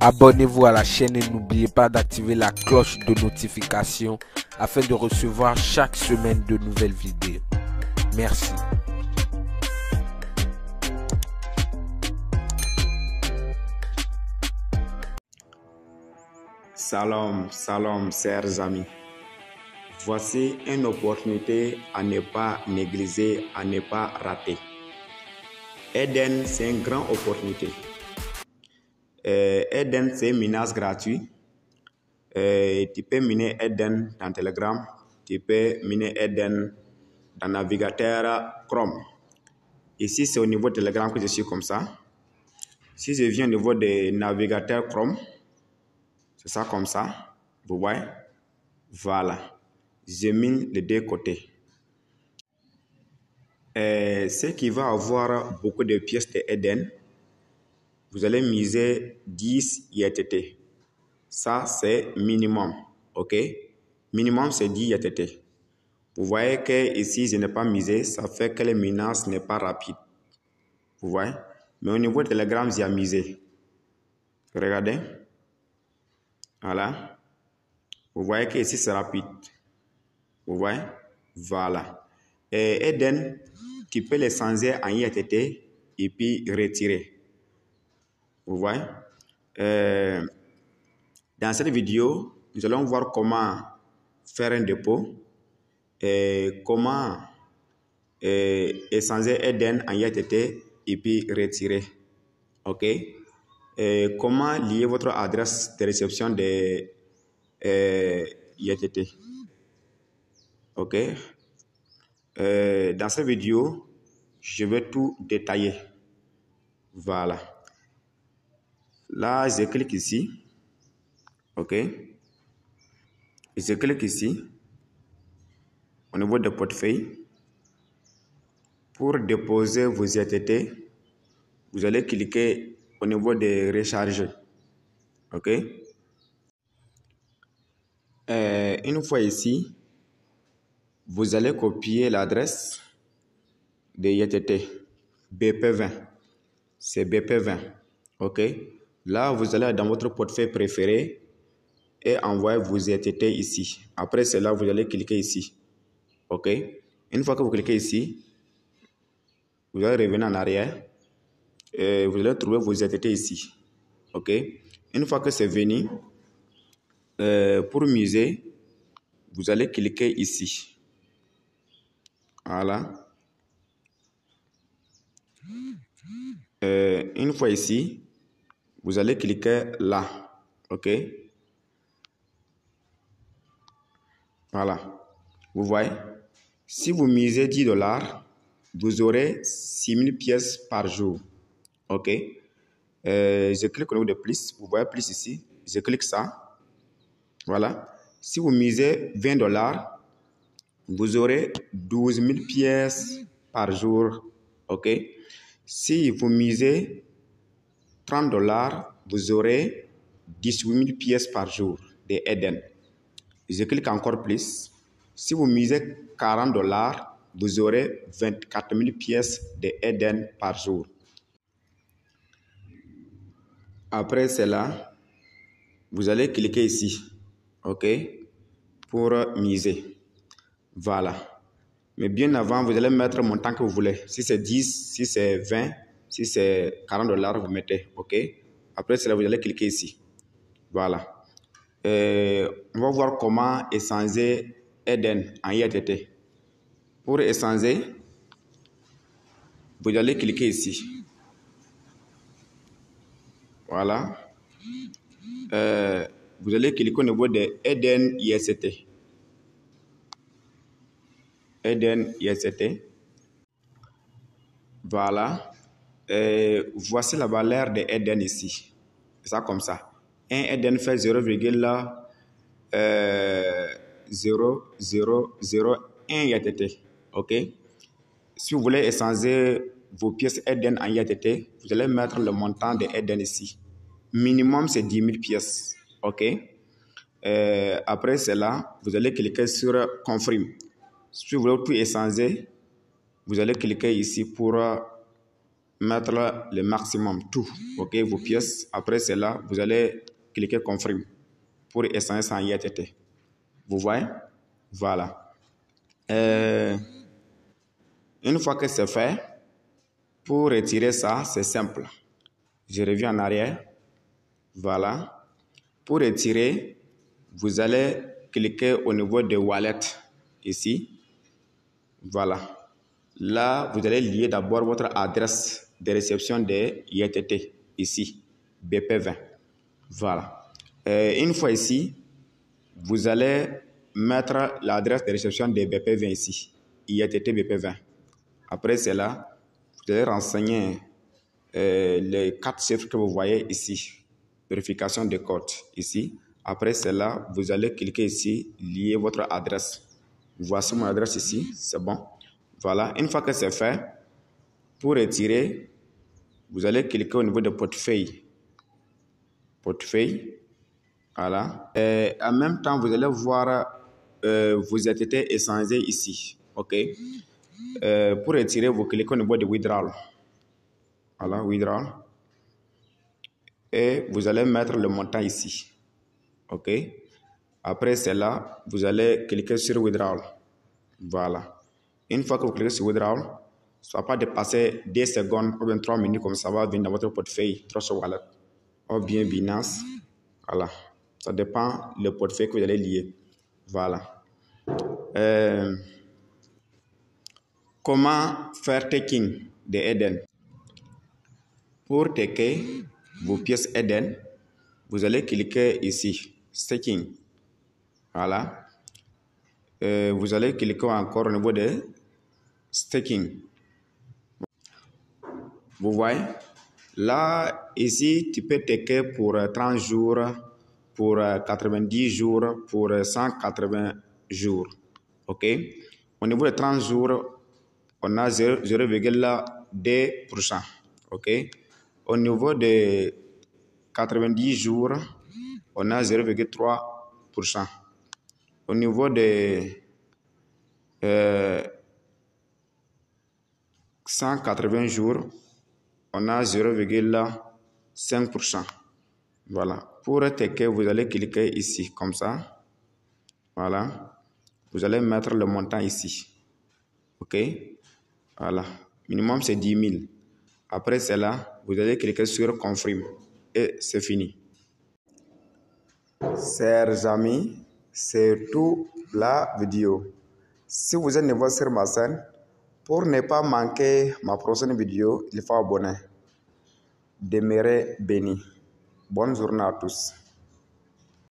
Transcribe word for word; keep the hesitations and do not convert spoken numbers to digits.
Abonnez-vous à la chaîne et n'oubliez pas d'activer la cloche de notification afin de recevoir chaque semaine de nouvelles vidéos. Merci. Salam, salam, chers amis. Voici une opportunité à ne pas négliger, à ne pas rater. Eden, c'est une grande opportunité. Euh, Eden, c'est une menace gratuite. Euh, tu peux miner Eden dans Telegram. Tu peux miner Eden dans navigateur Chrome. Ici, c'est au niveau de Telegram que je suis comme ça. Si je viens au niveau des navigateurs Chrome, c'est ça comme ça. Vous voyez? Voilà. Je mine les deux côtés. Euh, ce qui va avoir beaucoup de pièces de Eden, vous allez miser dix I T T. Ça, c'est minimum. OK? Minimum, c'est dix I T T. Vous voyez que ici, je n'ai pas misé. Ça fait que le minage n'est pas rapide. Vous voyez? Mais au niveau de Telegram, j'ai misé. Regardez. Voilà. Vous voyez que ici, c'est rapide. Vous voyez? Voilà. Et Eden, tu peux les changer en I T T et puis retirer. Vous voyez? Euh, dans cette vidéo, nous allons voir comment faire un dépôt et comment euh, échanger Eden en I T T et puis retirer. OK? Et comment lier votre adresse de réception de euh, I T T. OK? Euh, dans cette vidéo, je vais tout détailler. Voilà. Là, je clique ici. OK. Je clique ici. Au niveau de portefeuille. Pour déposer vos I T T, vous allez cliquer au niveau de recharger. OK. Euh, une fois ici, vous allez copier l'adresse de I T T. B P vingt. C'est B P vingt. OK. Là, vous allez dans votre portefeuille préféré et envoyer vos I T T ici. Après cela, vous allez cliquer ici. OK. Une fois que vous cliquez ici, vous allez revenir en arrière et vous allez trouver vos I T T ici. OK. Une fois que c'est venu, euh, pour miser, vous allez cliquer ici. Voilà. Euh, une fois ici, vous allez cliquer là. OK. Voilà. Vous voyez? Si vous misez dix dollars, vous aurez six mille pièces par jour. OK. Euh, je clique au niveau de plus. Vous voyez plus ici. Je clique ça. Voilà. Si vous misez vingt dollars, vous aurez douze mille pièces par jour. OK. Si vous misez trente dollars, vous aurez dix-huit mille pièces par jour de Eden. Je clique encore plus. Si vous misez quarante dollars, vous aurez vingt-quatre mille pièces de Eden par jour. Après cela, vous allez cliquer ici. OK? Pour miser. Voilà. Mais bien avant, vous allez mettre le montant que vous voulez. Si c'est dix, si c'est vingt, si c'est quarante dollars, vous mettez. OK? Après cela, vous allez cliquer ici. Voilà. Euh, on va voir comment échanger Eden en I T T. Pour échanger, vous allez cliquer ici. Voilà. Euh, vous allez cliquer au niveau de Eden I S T. Eden I S T. Voilà. Euh, voici la valeur de Eden ici. C'est ça comme ça. Un Eden fait zéro virgule zéro zéro zéro un I T T. OK? Si vous voulez échanger vos pièces Eden en I T T, vous allez mettre le montant de Eden ici. Minimum, c'est dix mille pièces. OK? Euh, après cela, vous allez cliquer sur Confirm. Si vous voulez tout échanger, vous allez cliquer ici pour mettre le maximum, tout, ok, vos pièces. Après cela, vous allez cliquer confirme pour échanger ça en I R T T. Vous voyez? Voilà. Euh, une fois que c'est fait, pour retirer ça, c'est simple. Je reviens en arrière. Voilà. Pour retirer, vous allez cliquer au niveau de Wallet, ici. Voilà. Là, vous allez lier d'abord votre adresse de réception de I R T T, ici, B P vingt. Voilà. Et une fois ici, vous allez mettre l'adresse de réception de B P vingt ici, I R T T B P vingt. Après cela, vous allez renseigner euh, les quatre chiffres que vous voyez ici, vérification de code ici. Après cela, vous allez cliquer ici, lier votre adresse. Voici mon adresse ici, c'est bon. Voilà, une fois que c'est fait, pour retirer, vous allez cliquer au niveau de portefeuille. Portefeuille, voilà. Et en même temps, vous allez voir euh, vos I R T T échangés ici, ok. Euh, pour retirer, vous cliquez au niveau de withdrawal. Voilà, withdrawal. Et vous allez mettre le montant ici, ok. Après cela, vous allez cliquer sur withdrawal. Voilà. Une fois que vous cliquez sur withdrawal, ça ne va pas dépasser deux secondes ou bien trois minutes comme ça va venir dans votre portefeuille, Trust Wallet ou bien Binance. Voilà. Ça dépend le portefeuille que vous allez lier. Voilà. Euh, comment faire taking de Eden? Pour taker vos pièces Eden, vous allez cliquer ici, staking. Voilà. Euh, vous allez cliquer encore au niveau de staking. Vous voyez? Là, ici, tu peux taker pour trente jours, pour quatre-vingt-dix jours, pour cent quatre-vingts jours. OK? Au niveau de trente jours, on a zéro virgule deux pour cent. OK? Au niveau de quatre-vingt-dix jours, on a zéro virgule trois pour cent. Au niveau de euh, cent quatre-vingts jours, on a zéro virgule cinq pour cent. Voilà. Pour taker, vous allez cliquer ici, comme ça. Voilà. Vous allez mettre le montant ici. OK? Voilà. Minimum, c'est dix mille. Après cela, vous allez cliquer sur confirme. Et c'est fini. Chers amis, c'est tout la vidéo. Si vous êtes nouveau sur ma chaîne, pour ne pas manquer ma prochaine vidéo, il faut abonner. Demeurez bénis. Bonne journée à tous.